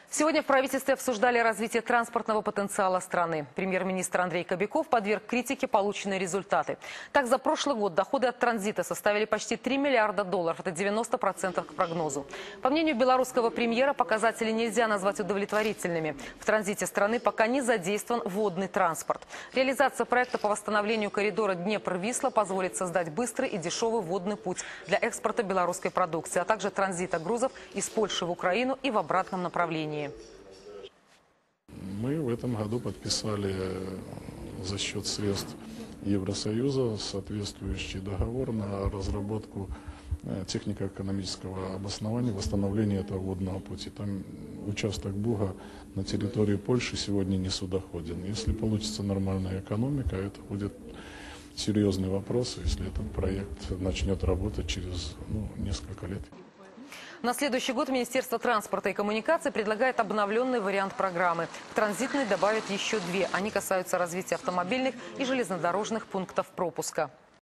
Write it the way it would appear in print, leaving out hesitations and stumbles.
Сегодня в правительстве обсуждали развитие транспортного потенциала страны. Премьер-министр Андрей Кобяков подверг критике полученные результаты. Так, за прошлый год доходы от транзита составили почти 3 миллиарда долларов. Это 90% к прогнозу. По мнению белорусского премьера, показатели нельзя назвать удовлетворительными. В транзите страны пока не задействован водный транспорт. Реализация проекта по восстановлению коридора Днепр-Висла позволит создать быстрый и дешевый водный путь для экспорта белорусской продукции, а также транзита грузов из Польши в Украину и в обратном направлении. Мы в этом году подписали за счет средств Евросоюза соответствующий договор на разработку технико-экономического обоснования восстановления этого водного пути. Там участок Буга на территории Польши сегодня не судоходен. Если получится нормальная экономика, это будет серьезный вопрос, если этот проект начнет работать через несколько лет. На следующий год Министерство транспорта и коммуникаций предлагает обновленный вариант программы. К транзитной добавят еще 2. Они касаются развития автомобильных и железнодорожных пунктов пропуска.